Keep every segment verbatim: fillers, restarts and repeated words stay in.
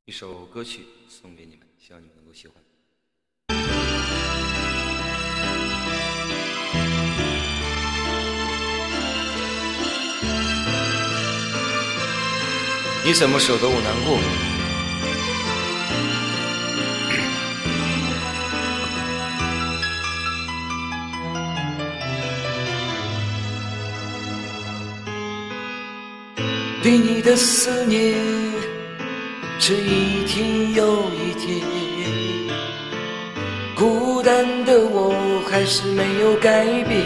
一首歌曲送给你们，希望你们能够喜欢。你怎么舍得我难过？对你的思念是一天又一天，孤单的我还是没有改变，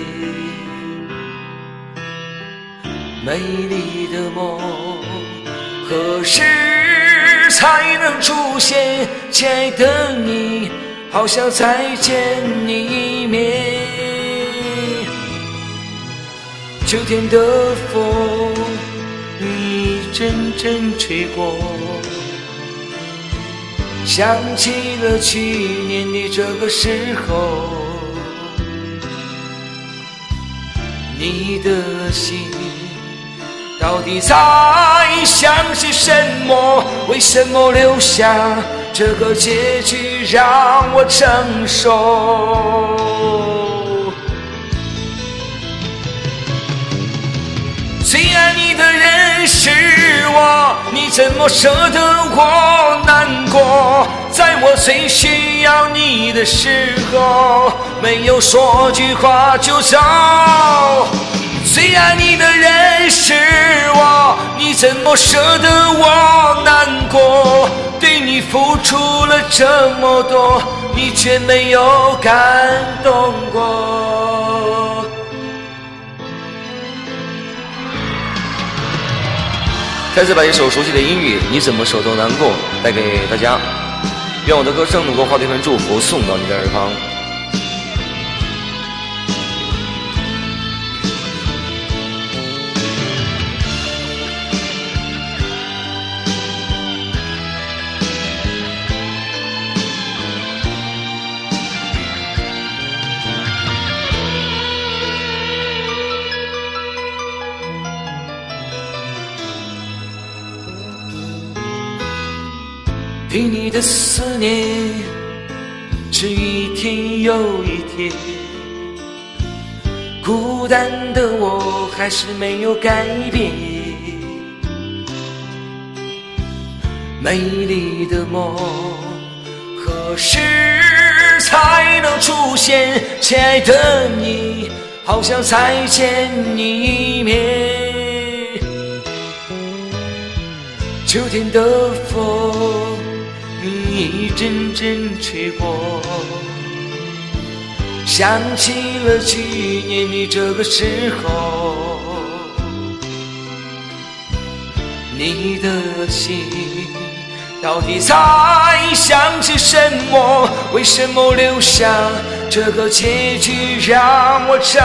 美丽的梦何时才能出现？亲爱的你，好想再见你一面。秋天的风一阵阵吹过，想起了去年的这个时候，你的心到底在想些什么？为什么留下这个结局让我承受？最爱你的人是我，你怎么舍得我难过？在我最需要你的时候，没有说句话就走。最爱你的人是我，你怎么舍得我难过？对你付出了这么多，你却没有感动过。再次把一首熟悉的音乐《你怎么舍得难过》带给大家，愿我的歌声能够化作一份祝福，送到你的耳旁。对你的思念是一天又一天，孤单的我还是没有改变，美丽的梦何时才能出现？亲爱的你，好想再见你一面。秋天的风一阵阵吹过，想起了去年的这个时候，你的心到底在想些什么？为什么留下这个结局让我承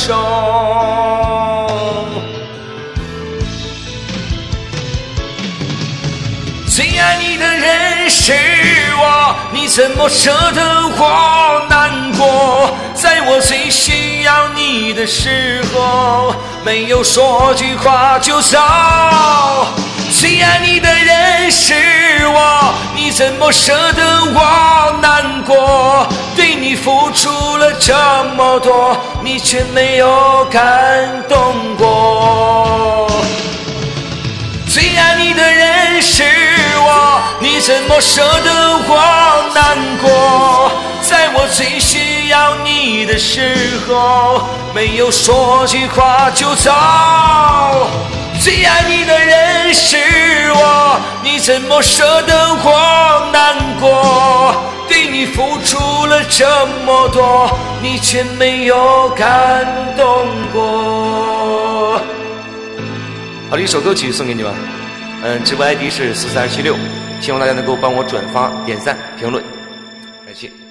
受？最爱你的人是我，你怎么舍得我难过？在我最需要你的时候，没有说句话就走。最爱你的人是我，你怎么舍得我难过？对你付出了这么多，你却没有感动过。最爱你的人是我，你怎么舍得我难过？在我最需要你的时候，没有说句话就走。最爱你的人是我，你怎么舍得我难过？对你付出了这么多，你却没有感动过。好的一首歌曲送给你们，嗯，直播 I D 是四四二七六，希望大家能够帮我转发、点赞、评论，感谢。